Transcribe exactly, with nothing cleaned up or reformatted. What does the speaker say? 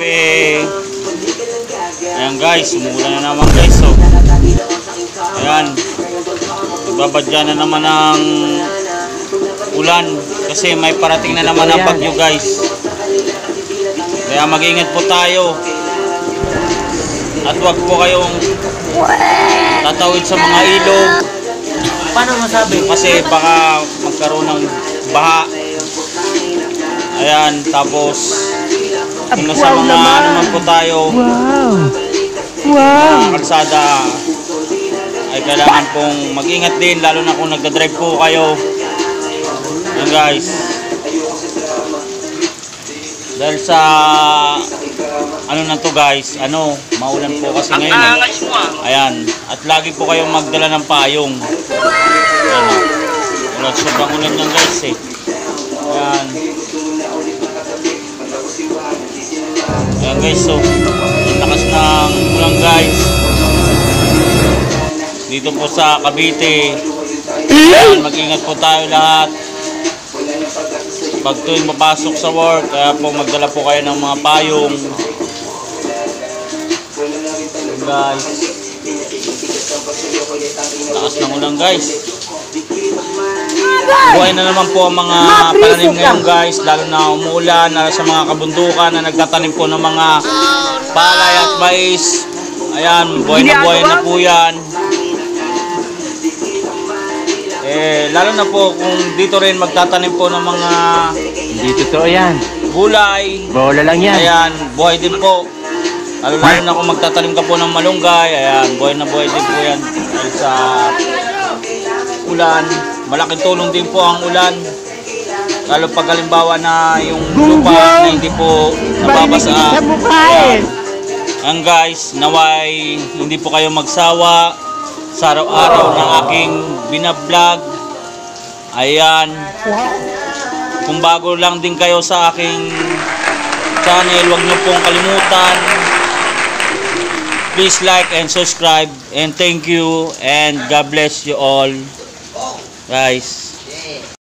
gabi. Ayan guys, umulan na naman guys. So, ayan, nagbabadya na naman ng ulan kasi may parating na naman ang bagyo guys. Kaya mag-ingat po tayo at wag po kayong tatawid sa mga ilog. Paano masabi? Kasi baka magkaroon ng baha. Ayan, tapos kung nasa mga ano man po tayo, Wow! Wow! mga kalsada, ay kailangan pong mag-ingat din, lalo na kung nagdadrive po kayo. Ayan guys, dahil sa ano na to guys, ano, maulan po kasi ngayon eh. Ayan, at lagi po kayong magdala ng payong. Ayan, wala, sobrang ulan yan guys eh. Ayan. Ayan guys, so ang lakas ng ulan guys dito po sa Cavite. Ayan, mag-ingat po tayo lahat pag tuwing papasok sa work, kaya po magdala po kayo ng mga payong. Ayan guys, lakas ng ulan guys. Buhay na naman po ang mga pananim ngayon guys, lalo na umuulan, na sa mga kabundukan na nagtatanim po ng mga palay at mais. Ayan, buhay na buhay na po yan. Eh, lalo na po kung dito rin magtatanim po ng mga Hindi totoo yan. gulay. Bola lang yan. Ayan, buhay din po. Lalo lalo na kung magtatanim ka po ng malunggay. Ayan, buhay na buhay din po yan. Dahil sa ulan, malaking tulong din po ang ulan. Lalo pag halimbawa na yung lupa na hindi po nababasa. Ayan. Ayan guys, naway hindi po kayo magsawa sa araw-araw ng aking binablog. Ayan. Kung bago lang din kayo sa aking channel, huwag niyo pong kalimutan. Please like and subscribe. And thank you and God bless you all. Guys.